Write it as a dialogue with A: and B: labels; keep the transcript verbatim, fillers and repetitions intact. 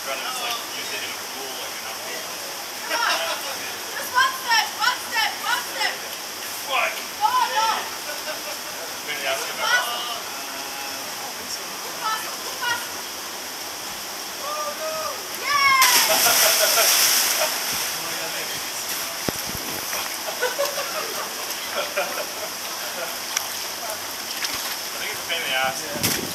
A: rather just like use it in a pool, like an outdoor pool.
B: Just one step, one step, one step.
A: What?
B: No, no.
A: Maybe ask him about that.
B: Move faster, move faster. Oh no! Yeah!
A: I think it's a pain in the ass. Yeah.